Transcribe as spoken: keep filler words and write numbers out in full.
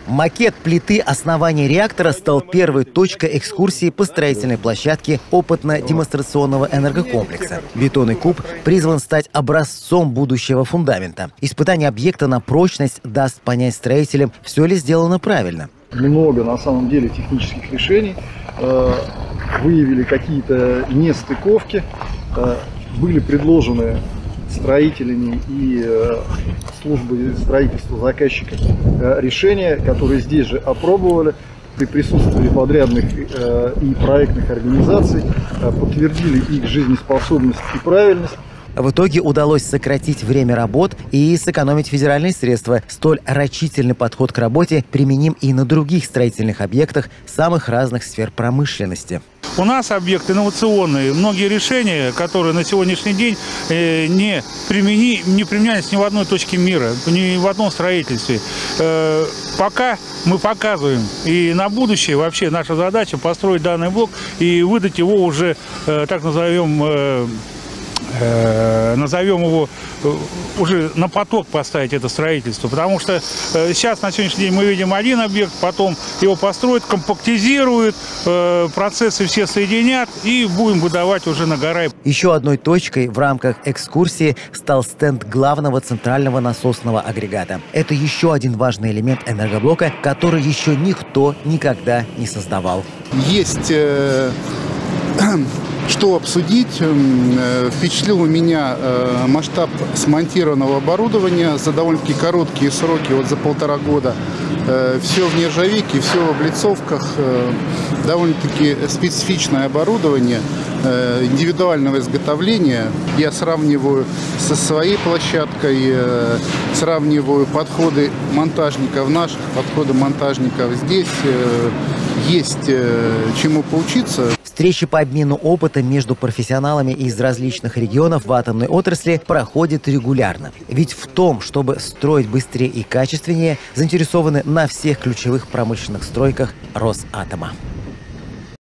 Макет плиты основания реактора стал первой точкой экскурсии по строительной площадке опытно-демонстрационного энергокомплекса. Бетонный куб призван стать образцом будущего фундамента. Испытание объекта на прочность даст понять строителям, все ли сделано правильно. Много на самом деле технических решений. Выявили какие-то нестыковки. Были предложены строителями и э, службой строительства заказчика э, решения, которые здесь же опробовали при присутствии подрядных э, и проектных организаций, э, подтвердили их жизнеспособность и правильность. В итоге удалось сократить время работ и сэкономить федеральные средства. Столь рачительный подход к работе применим и на других строительных объектах самых разных сфер промышленности. У нас объект инновационный. Многие решения, которые на сегодняшний день э, не, примени, не применялись ни в одной точке мира, ни в одном строительстве. Э, пока мы показываем. И на будущее вообще наша задача построить данный блок и выдать его уже, э, так назовем, э, назовем его, уже на поток поставить это строительство. Потому что сейчас, на сегодняшний день, мы видим один объект, потом его построят, компактизируют, процессы все соединят и будем выдавать уже на гора. Еще одной точкой в рамках экскурсии стал стенд главного центрального насосного агрегата. Это еще один важный элемент энергоблока, который еще никто никогда не создавал. Есть э, что обсудить. Впечатлил меня масштаб смонтированного оборудования за довольно-таки короткие сроки, вот за полтора года. Все в нержавейке, все в облицовках, довольно-таки специфичное оборудование индивидуального изготовления. Я сравниваю со своей площадкой, сравниваю подходы монтажников наших, подходы монтажников здесь. Есть чему поучиться. Встречи по обмену опытом между профессионалами из различных регионов в атомной отрасли проходят регулярно. Ведь в том, чтобы строить быстрее и качественнее, заинтересованы на всех ключевых промышленных стройках Росатома.